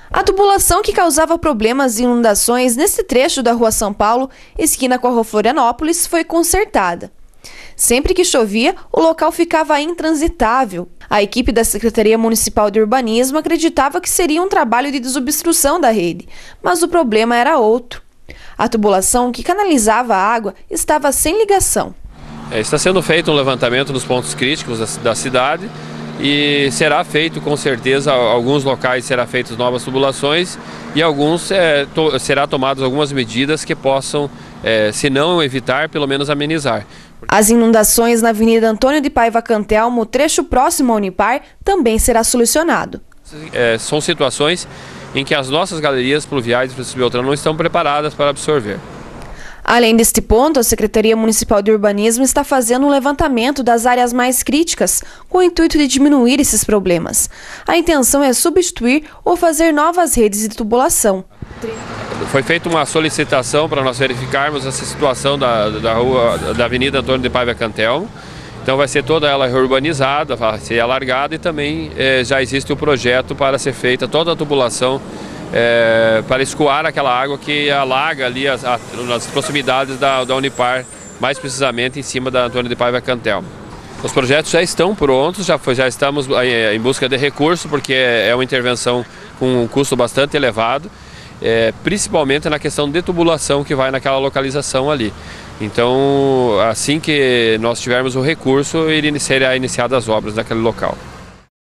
A tubulação que causava problemas e inundações nesse trecho da Rua São Paulo, esquina com a Rua Florianópolis, foi consertada. Sempre que chovia, o local ficava intransitável. A equipe da Secretaria Municipal de Urbanismo acreditava que seria um trabalho de desobstrução da rede, mas o problema era outro. A tubulação que canalizava a água estava sem ligação. Está sendo feito um levantamento nos pontos críticos da cidade e será feito com certeza, alguns locais será feitas novas tubulações e alguns será tomadas algumas medidas que possam, se não evitar, pelo menos amenizar. As inundações na Avenida Antônio de Paiva Cantelmo, trecho próximo ao Unipar, também será solucionado. São situações em que as nossas galerias pluviais de Francisco Beltrão não estão preparadas para absorver. Além deste ponto, a Secretaria Municipal de Urbanismo está fazendo um levantamento das áreas mais críticas, com o intuito de diminuir esses problemas. A intenção é substituir ou fazer novas redes de tubulação. Foi feita uma solicitação para nós verificarmos essa situação da Avenida Antônio de Paiva Cantelmo. Então vai ser toda ela reurbanizada, vai ser alargada e também já existe o projeto para ser feita toda a tubulação para escoar aquela água que alaga ali nas proximidades da Unipar, mais precisamente em cima da Antônio de Paiva Cantelmo. Os projetos já estão prontos, já estamos em busca de recurso, porque é uma intervenção com um custo bastante elevado, principalmente na questão de tubulação que vai naquela localização ali. Então, assim que nós tivermos o recurso, será iniciadas as obras naquele local.